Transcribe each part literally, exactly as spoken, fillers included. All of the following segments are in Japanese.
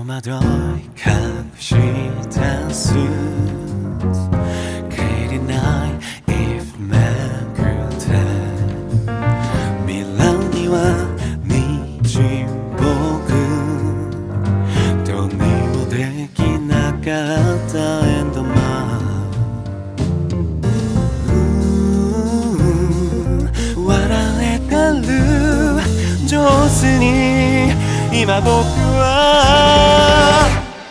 戸惑い隠したスーツ切れない if めくって未来には道僕どうにもできなかったエンドマン笑えてる上手に今僕は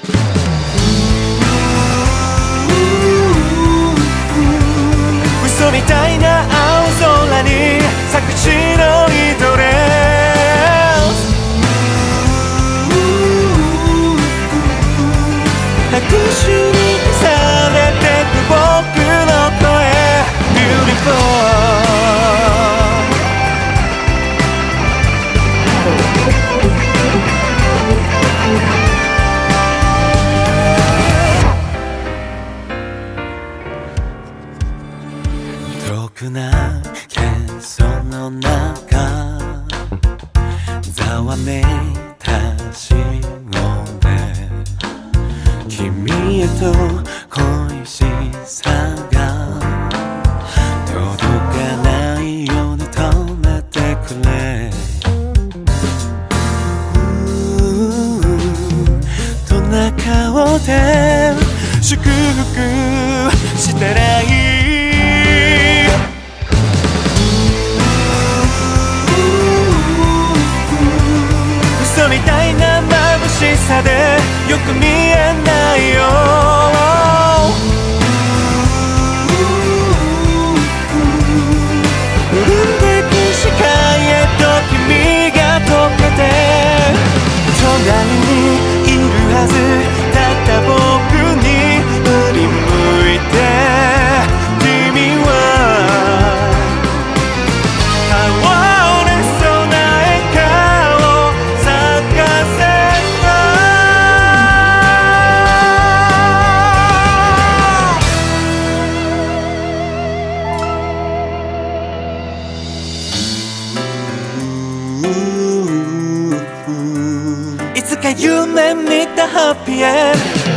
嘘みたいな青空に咲く白いドレス拍手にされてく僕の声 Beautiful遠くな喧騒の中ざわめいた信号で君へと恋しさが届かないように止めてくれどんな顔で祝福したらいい嘘みたいな眩しさでよく見えないよ潤んでく視界へと君が溶けて隣にいるはずだった僕に振り向いて君は哀れそうな笑顔咲かせたいつか夢見たハッピーエンド